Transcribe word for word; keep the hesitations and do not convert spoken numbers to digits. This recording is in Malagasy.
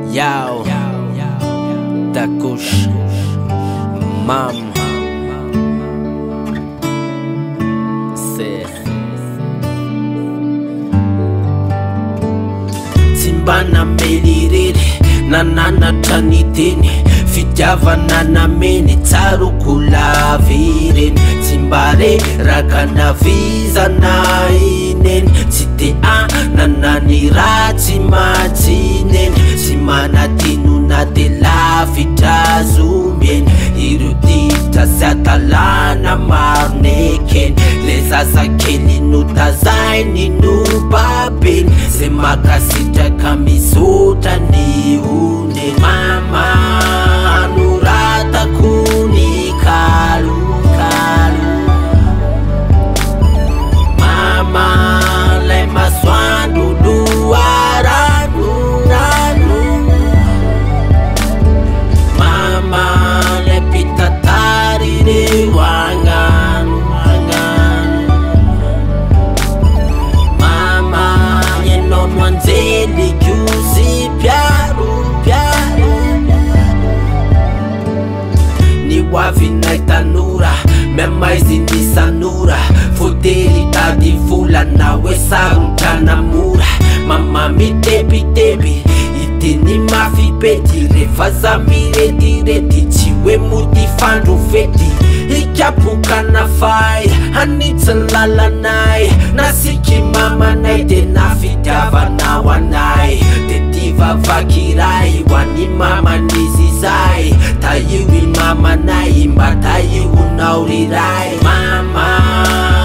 Yao Takush Mam Se Timbana melirere Nanana tanitene Fitiavana na mene Tsaruko lavirene Timbare rakana viza na inen Tite a nanani rati matinen Simana tinu na de la vita zumien Irudita satalana marneken Lezasa keli nuta zaini nubaben Semakasita kamisota ni une Mama nurata kuni kalu kalu Mama le maswandu duara duranu Mama le pitatari de wangan wangan Mama yeno mwanzeli kyuzi pyaru pyaru Ni wavina itanura Mema izini sanura Fudeli tadi fula nawe sarutana mura Mama mitebi tebi Itini mafi beti Refaza mireti reti Chiwe muti fandu feti Ikapuka na fai Anita lala nai Nasiki mama nai Tena fitava na wanai Tetiva vakirai Wani mama nizizai Tayiwi mama nai Mbatayi unaurirai Mama